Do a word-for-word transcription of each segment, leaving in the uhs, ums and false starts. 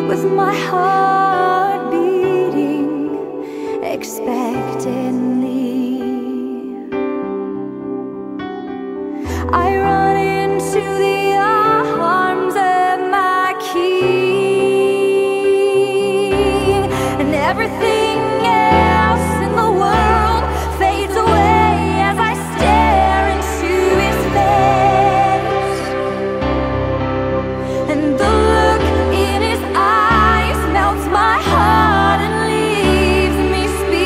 with my heart beating expectantly. I run into the arms of my King, and everything else in the world fades away as I stare into His face. And the look in His eyes melts my heart and leaves me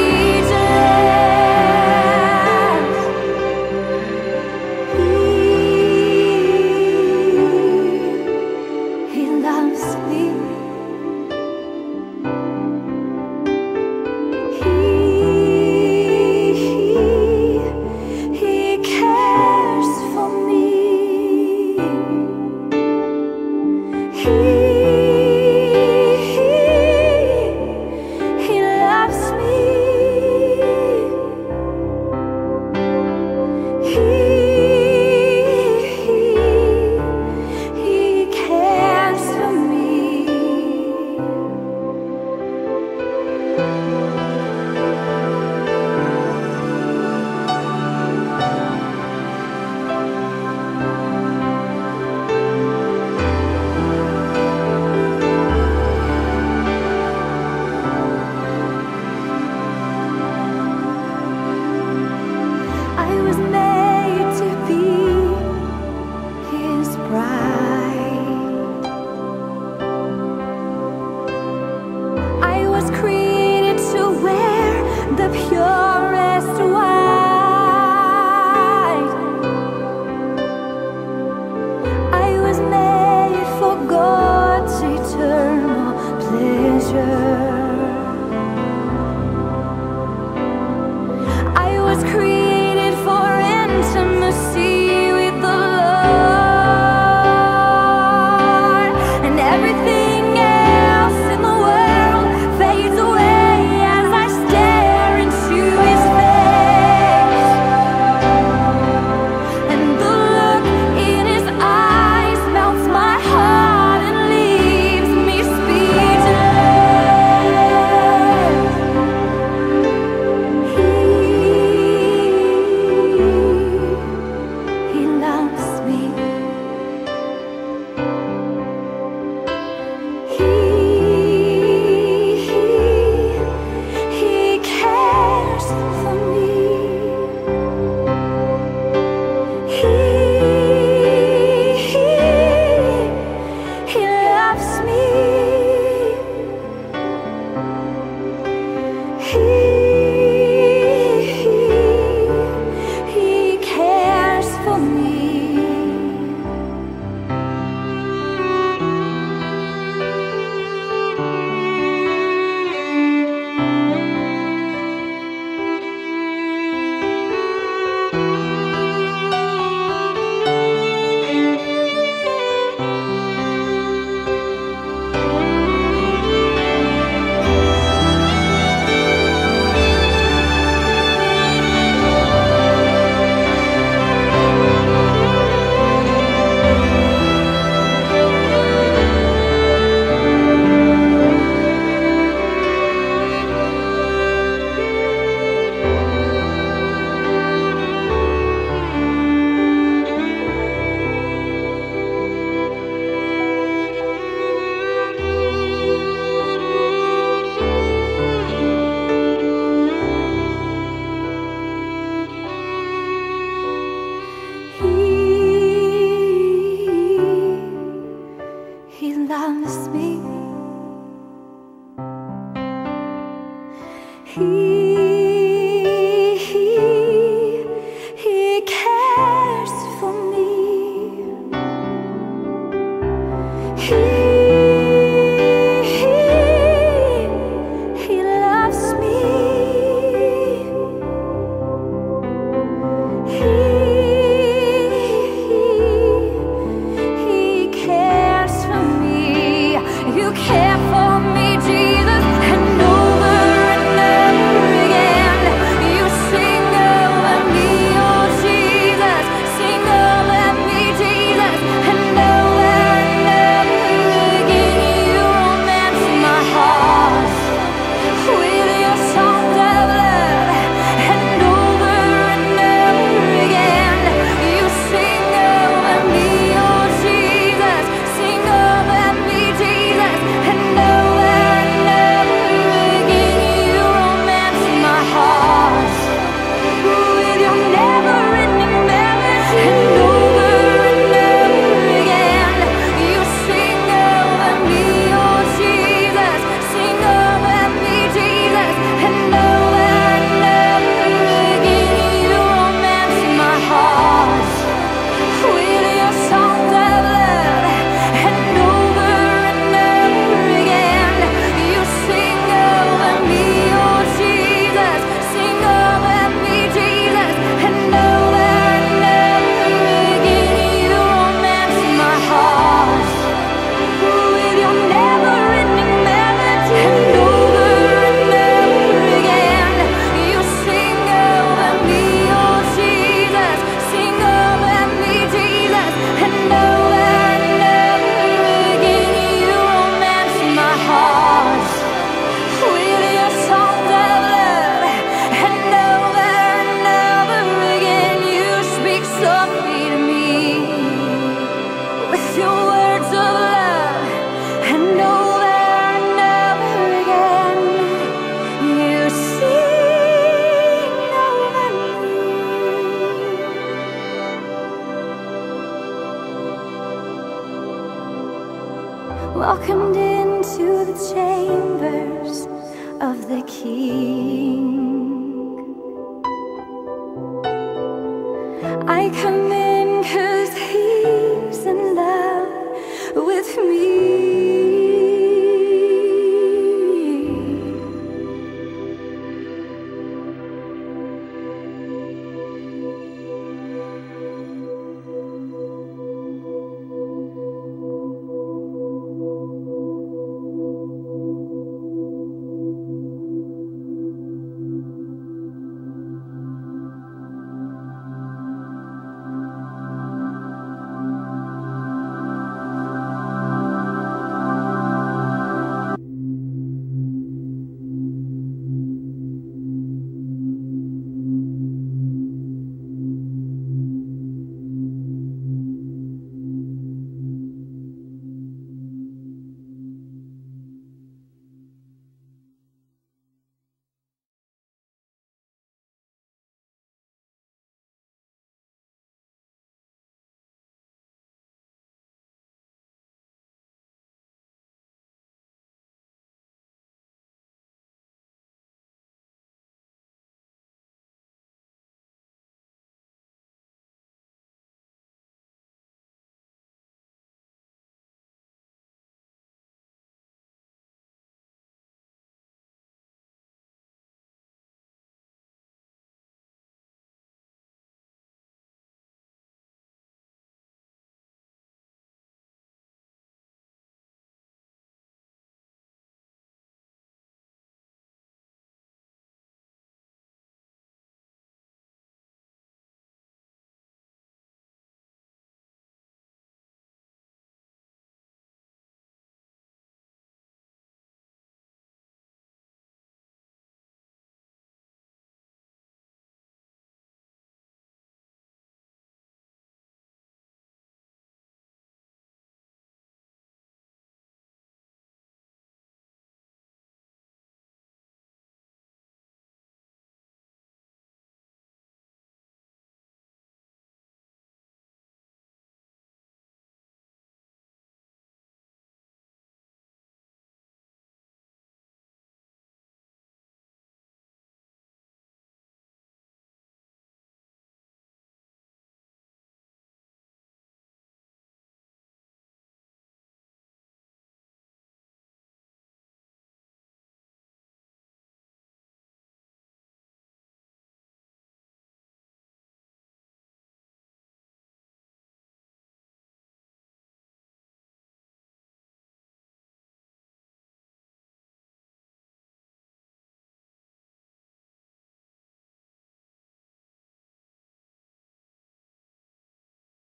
speechless. He, he loves me. He, he cares for me. He, he loves me. He, he cares for me. I was made to be His bride. I was created to wear the purest white. I was made for God's eternal pleasure. I was created for intimacy with the Lord, and everything else in the world fades away as I stare into His face. And the look in His eyes melts my heart and leaves me speechless. He, he loves me. He, he cares for me. He, he loves me. He, he cares for me. He, he loves me. He, he, he cares for me. He, he, he loves me. He, he cares for me. You care for me, Jesus, and over and over welcomed into the chambers of the King. I come in 'cause he's in love with me.